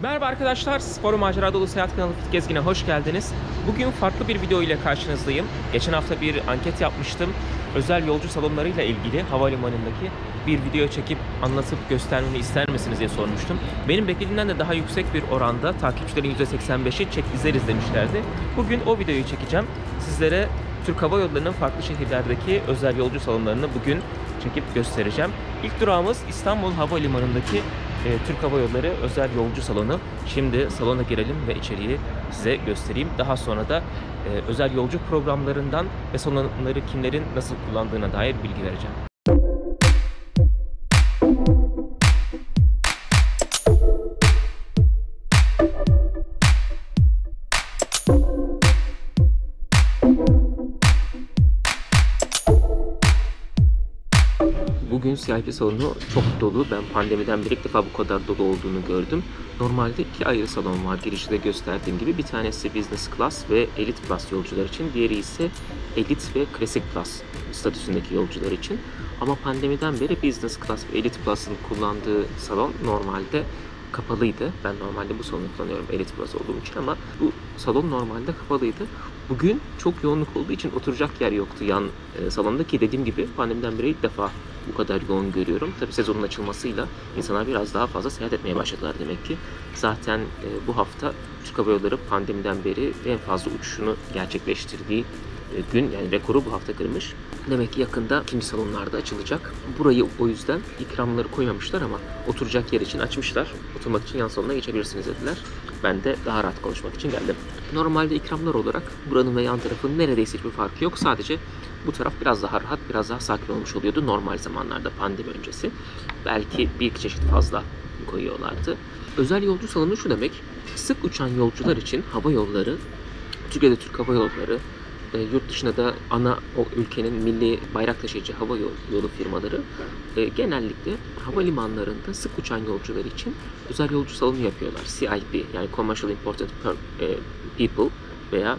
Merhaba arkadaşlar, spor macera dolu seyahat kanalı Fit Gezgin'e hoş geldiniz. Bugün farklı bir video ile karşınızdayım. Geçen hafta bir anket yapmıştım. Özel yolcu salonlarıyla ilgili havalimanındaki bir video çekip anlatıp göstermemi ister misiniz diye sormuştum. Benim beklediğimden de daha yüksek bir oranda takipçilerin %85'i çek izleriz demişlerdi. Bugün o videoyu çekeceğim. Sizlere Türk Hava Yolları'nın farklı şehirlerdeki özel yolcu salonlarını bugün çekip göstereceğim. İlk durağımız İstanbul Havalimanı'ndaki Türk Hava Yolları özel yolcu salonu. Şimdi salona girelim ve içeriği size göstereyim. Daha sonra da özel yolcu programlarından ve salonları kimlerin nasıl kullandığına dair bilgi vereceğim. Bugün CIP salonu çok dolu. Ben pandemiden beri ilk defa bu kadar dolu olduğunu gördüm. Normalde iki ayrı salon var. Girişte gösterdiğim gibi. Bir tanesi Business Class ve Elite Plus yolcular için. Diğeri ise Elite ve Classic Plus statüsündeki yolcular için. Ama pandemiden beri Business Class ve Elite Plus'ın kullandığı salon normalde kapalıydı. Ben normalde bu salonu kullanıyorum Elite Plus olduğum için ama bu salon normalde kapalıydı. Bugün çok yoğunluk olduğu için oturacak yer yoktu yan salonda ki dediğim gibi pandemiden beri ilk defa bu kadar yoğun görüyorum. Tabii sezonun açılmasıyla insanlar biraz daha fazla seyahat etmeye başladılar demek ki. Zaten bu hafta Türk Hava Yolları pandemiden beri en fazla uçuşunu gerçekleştirdiği gün, yani rekoru bu hafta kırmış. Demek ki yakında ikinci salonlarda açılacak. Burayı o yüzden ikramları koymamışlar ama oturacak yer için açmışlar. Oturmak için yan salona geçebilirsiniz dediler. Ben de daha rahat konuşmak için geldim. Normalde ikramlar olarak buranın ve yan tarafının neredeyse hiçbir farkı yok. Sadece bu taraf biraz daha rahat, biraz daha sakin olmuş oluyordu normal zamanlarda, pandemi öncesi. Belki bir iki çeşit fazla koyuyorlardı. Özel yolcu salonu şu demek: sık uçan yolcular için hava yolları, Türkiye'de Türk Hava Yolları, yurt dışında da ana o ülkenin milli bayrak taşıyıcı hava yolu firmaları genellikle havalimanlarında sık uçan yolcular için özel yolcu salonu yapıyorlar. CIP, yani Commercial Important People veya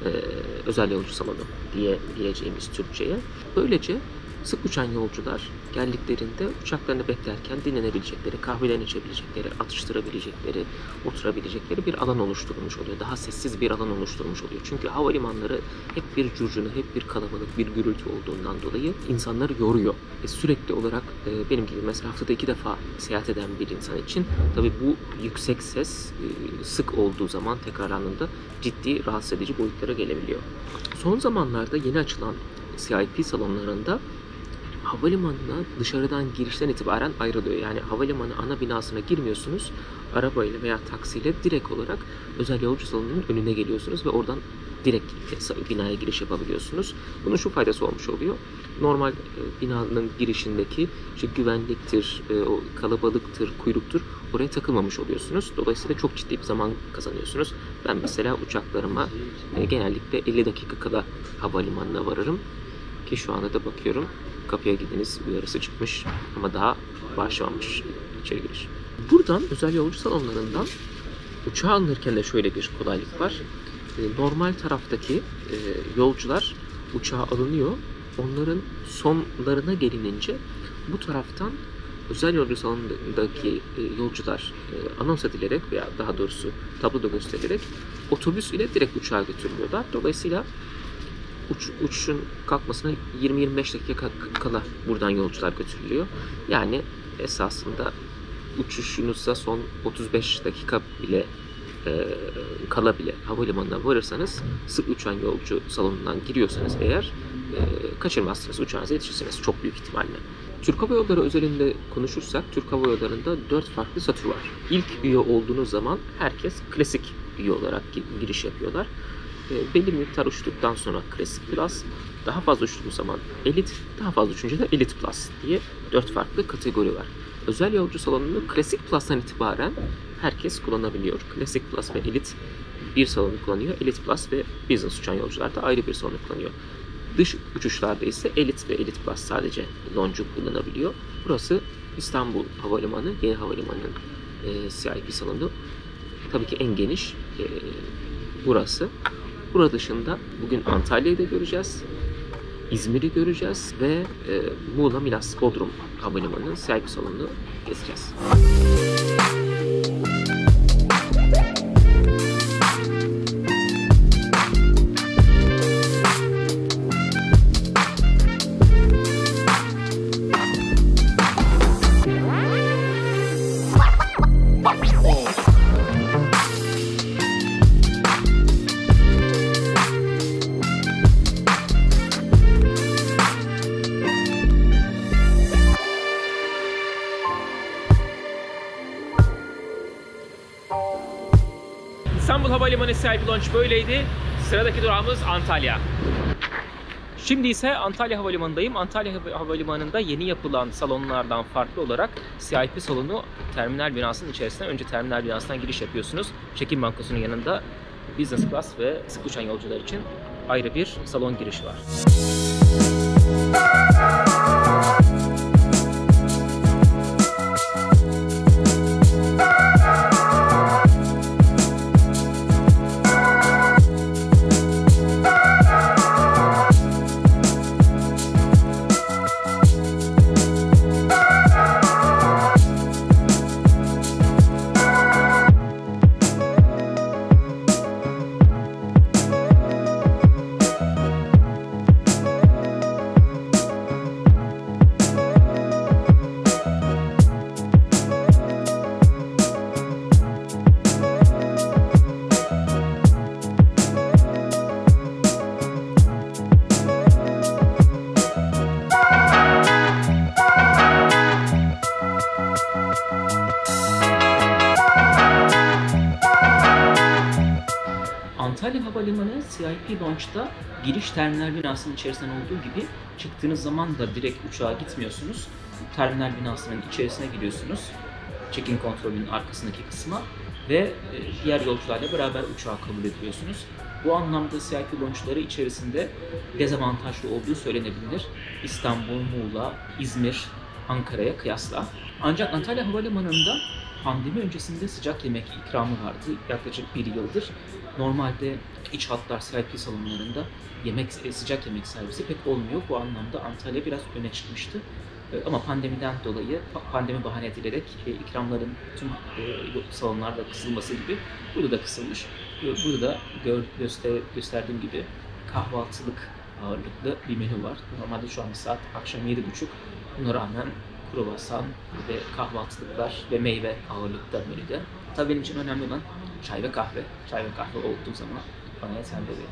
özel yolcu salonu diyebileceğimiz Türkçe'ye. Böylece sık uçan yolcular geldiklerinde uçaklarını beklerken dinlenebilecekleri, kahvelerini içebilecekleri, atıştırabilecekleri, oturabilecekleri bir alan oluşturulmuş oluyor. Daha sessiz bir alan oluşturmuş oluyor. Çünkü havalimanları hep bir curcuna, hep bir kalabalık, bir gürültü olduğundan dolayı insanları yoruyor. Sürekli olarak benim gibi mesela haftada 2 defa seyahat eden bir insan için tabii bu yüksek ses sık olduğu zaman tekrarlandığında ciddi rahatsız edici boyutlara gelebiliyor. Son zamanlarda yeni açılan CIP salonlarında havalimanına dışarıdan girişten itibaren ayrılıyor. Yani havalimanı ana binasına girmiyorsunuz. Arabayla veya taksiyle direkt olarak özel yolcu salonunun önüne geliyorsunuz ve oradan direkt binaya giriş yapabiliyorsunuz. Bunun şu faydası olmuş oluyor: normal binanın girişindeki işte güvenliktir, o kalabalıktır, kuyruktur, oraya takılmamış oluyorsunuz. Dolayısıyla çok ciddi bir zaman kazanıyorsunuz. Ben mesela uçaklarıma genellikle 50 dakika kala havalimanına varırım. Ki şu anda da bakıyorum, kapıya gidiniz uyarısı çıkmış ama daha başlamamış içeri giriş. Buradan özel yolcu salonlarından uçağı alırken de şöyle bir kolaylık var. Normal taraftaki yolcular uçağa alınıyor. Onların sonlarına gelinince bu taraftan özel yolcu salonundaki yolcular anons edilerek veya daha doğrusu tabloda gösterilerek otobüs ile direkt uçağa götürülüyorlar. Dolayısıyla uçuşun kalkmasına 20-25 dakika kala buradan yolcular götürülüyor. Yani esasında uçuşunuzda son 35 dakika bile kala bile havalimanına varırsanız, sık uçan yolcu salonundan giriyorsanız eğer kaçırmazsınız, uçağınıza yetişirsiniz çok büyük ihtimalle. Türk Hava Yolları özelinde konuşursak, Türk Hava Yolları'nda 4 farklı statü var. İlk üye olduğunuz zaman herkes klasik üye olarak giriş yapıyorlar. Belli bir miktar uçtuktan sonra Classic Plus, daha fazla uçtuğumuz zaman Elite, daha fazla uçunca da Elite Plus diye 4 farklı kategori var. Özel yolcu salonunu Classic Plus'tan itibaren herkes kullanabiliyor. Classic Plus ve Elite bir salonu kullanıyor. Elite Plus ve Business uçan yolcular da ayrı bir salonu kullanıyor. Dış uçuşlarda ise Elite ve Elite Plus sadece yolcu kullanabiliyor. Burası İstanbul Havalimanı, yeni havalimanının CIP salonu. Tabii ki en geniş burası. Burada dışında bugün Antalya'yı da göreceğiz. İzmir'i göreceğiz ve Muğla, Milas, Bodrum Havalimanı'nın CIP salonunu gezeceğiz. Havalimanı CIP Lounge böyleydi. Sıradaki durağımız Antalya. Şimdi ise Antalya Havalimanı'ndayım. Antalya Havalimanı'nda yeni yapılan salonlardan farklı olarak CIP salonu terminal binasının içerisine, önce terminal binasından giriş yapıyorsunuz. Check-in bankosunun yanında business class ve sık uçan yolcular için ayrı bir salon girişi var. Antalya Havalimanı CIP Lounge'da giriş terminal binasının içerisinden olduğu gibi çıktığınız zaman da direkt uçağa gitmiyorsunuz. Terminal binasının içerisine giriyorsunuz. Check-in kontrolünün arkasındaki kısma ve diğer yolcularla beraber uçağa kabul ediliyorsunuz. Bu anlamda CIP Lounge'ları içerisinde dezavantajlı olduğu söylenebilir. İstanbul, Muğla, İzmir, Ankara'ya kıyasla. Ancak Antalya Havalimanı'nda pandemi öncesinde sıcak yemek ikramı vardı. Yaklaşık bir yıldır. Normalde iç hatlar CIP salonlarında sıcak yemek servisi pek olmuyor. Bu anlamda Antalya biraz öne çıkmıştı. Ama pandemiden dolayı, pandemi bahane edilerek ikramların tüm salonlarda kısılması gibi burada da kısılmış. Burada da gösterdiğim gibi kahvaltılık ağırlıklı bir menü var. Normalde şu an saat akşam 7.30. Buna rağmen kruvasan ve kahvaltılıklar ve meyve ağırlıkta menüde. Tabii benim için önemli olan çay ve kahve. Çay ve kahve olduğu zaman bana yeterli oluyor.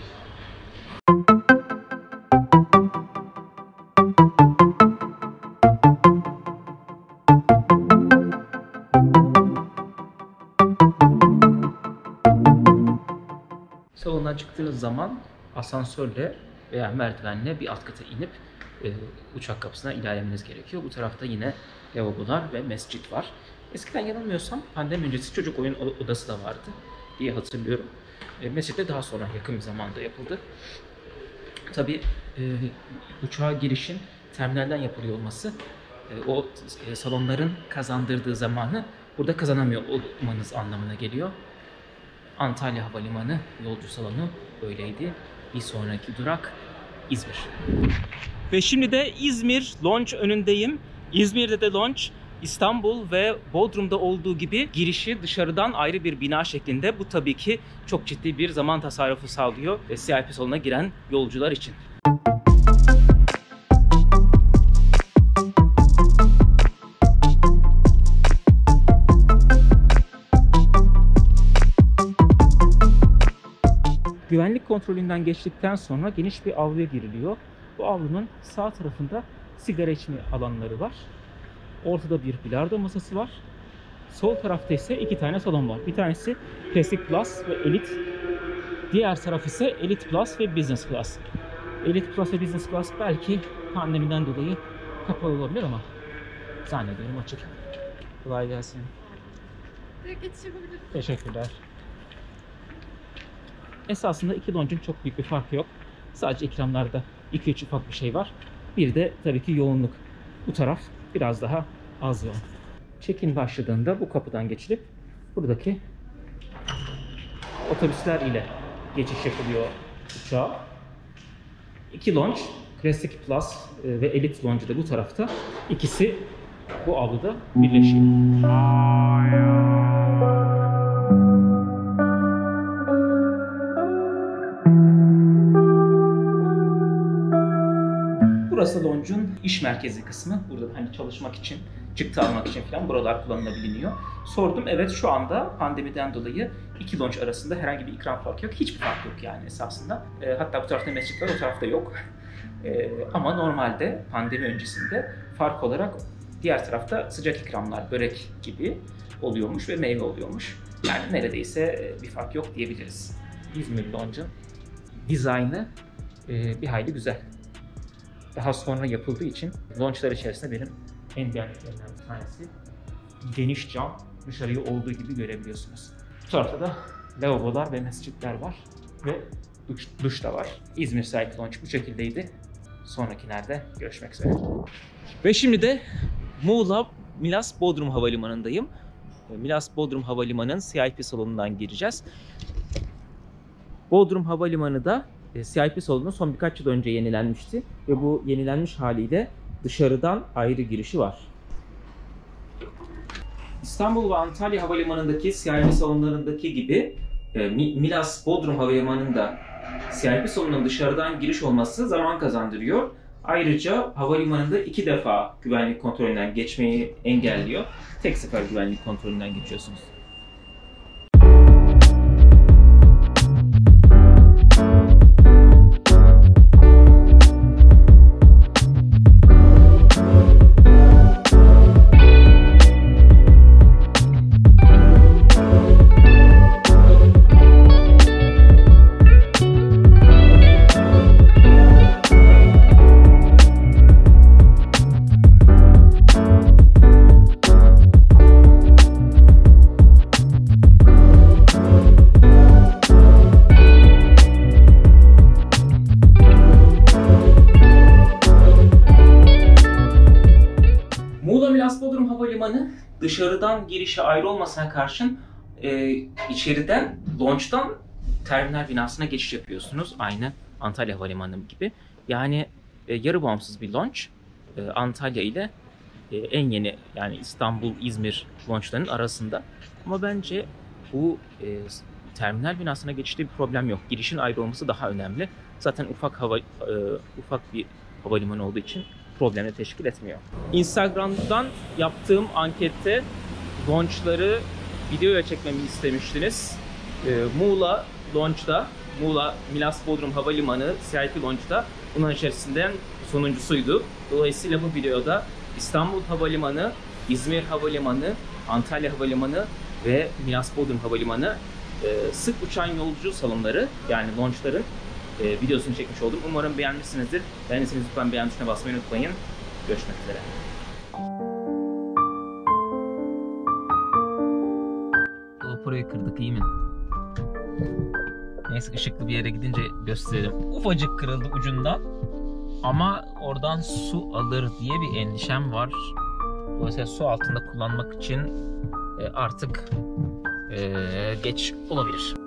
Salondan çıktığınız zaman asansörle veya merdivenle bir alt kata inip uçak kapısına ilerlemeniz gerekiyor. Bu tarafta yine lavabolar ve mescit var. Eskiden yanılmıyorsam pandemi öncesi çocuk oyun odası da vardı diye hatırlıyorum. Mescit de daha sonra yakın bir zamanda yapıldı. Tabii uçağa girişin terminalden yapılıyor olması o salonların kazandırdığı zamanı burada kazanamıyor olmanız anlamına geliyor. Antalya Havalimanı yolcu salonu böyleydi. Bir sonraki durak İzmir. Ve şimdi de İzmir Lounge önündeyim. İzmir'de de Lounge İstanbul ve Bodrum'da olduğu gibi girişi dışarıdan ayrı bir bina şeklinde. Bu tabii ki çok ciddi bir zaman tasarrufu sağlıyor CIP salonuna giren yolcular için. Güvenlik kontrolünden geçtikten sonra geniş bir avluya giriliyor. Bu avlunun sağ tarafında sigara içme alanları var. Ortada bir bilardo masası var. Sol tarafta ise iki tane salon var. Bir tanesi Classic Plus ve Elite. Diğer taraf ise Elite Plus ve Business Class. Elite Plus ve Business Class belki pandemiden dolayı kapalı olabilir ama zannediyorum açık. Kolay gelsin. Direkt geçiş yapabilirim. Teşekkürler. Esasında iki lounge'un çok büyük bir farkı yok. Sadece ikramlarda 2-3 ufak bir şey var. Bir de tabii ki yoğunluk. Bu taraf biraz daha az yoğun. Check-in başladığında bu kapıdan geçilip buradaki otobüsler ile geçiş yapılıyor uçağa. İki lounge, Classic Plus ve Elite Lounge da bu tarafta. İkisi bu avluda birleşiyor. Burası lounge'un iş merkezi kısmı. Burada hani çalışmak için, çıktı almak için falan buralar kullanılabiliyor. Sordum, evet şu anda pandemiden dolayı iki lounge arasında herhangi bir ikram farkı yok. Hiçbir fark yok yani esasında. Hatta bu tarafta mescit var, o tarafta yok. Ama normalde pandemi öncesinde fark olarak diğer tarafta sıcak ikramlar, börek gibi oluyormuş ve meyve oluyormuş. Yani neredeyse bir fark yok diyebiliriz. İzmir Launch'un dizaynı bir hayli güzel. Daha sonra yapıldığı için launchlar içerisinde benim en beğendiklerimden bir tanesi geniş cam, dışarıyı olduğu gibi görebiliyorsunuz. Bu tarafta da lavabolar ve mescitler var ve duş da var. İzmir Sahil Launch bu şekildeydi. Sonrakilerde görüşmek üzere. Ve şimdi de Muğla Milas Bodrum Havalimanı'ndayım. Milas Bodrum Havalimanı'nın CIP salonundan gireceğiz. Bodrum Havalimanı da CIP salonu son birkaç yıl önce yenilenmişti ve bu yenilenmiş haliyle dışarıdan ayrı girişi var. İstanbul ve Antalya Havalimanı'ndaki CIP salonlarındaki gibi Milas Bodrum Havalimanı'nda CIP salonunun dışarıdan giriş olması zaman kazandırıyor. Ayrıca havalimanında 2 defa güvenlik kontrolünden geçmeyi engelliyor. Tek sefer güvenlik kontrolünden geçiyorsunuz. Milas Bodrum Havalimanı dışarıdan girişi ayrı olmasına karşın içeriden, launch'tan terminal binasına geçiş yapıyorsunuz. Aynı Antalya Havalimanı gibi. Yani yarı bağımsız bir launch. Antalya ile en yeni yani İstanbul, İzmir launch'larının arasında. Ama bence bu terminal binasına geçişte bir problem yok. Girişin ayrı olması daha önemli. Zaten ufak bir havalimanı olduğu için problemi teşkil etmiyor. Instagram'dan yaptığım ankette launchları videoya çekmemi istemiştiniz. Muğla launch'ta, Muğla Milas Bodrum Havalimanı CIP launch'ta bunun içerisinden sonuncusuydu. Dolayısıyla bu videoda İstanbul Havalimanı, İzmir Havalimanı, Antalya Havalimanı ve Milas Bodrum Havalimanı sık uçan yolcu salonları yani launchların videosunu çekmiş oldum. Umarım beğenmişsinizdir. Beğendiyseniz lütfen beğen tuşuna basmayı unutmayın. Görüşmek üzere. GoPro'yu kırdık iyi mi? Neyse ışıklı bir yere gidince gösterelim. Ufacık kırıldı ucundan. Ama oradan su alır diye bir endişem var. Dolayısıyla su altında kullanmak için artık geç olabilir.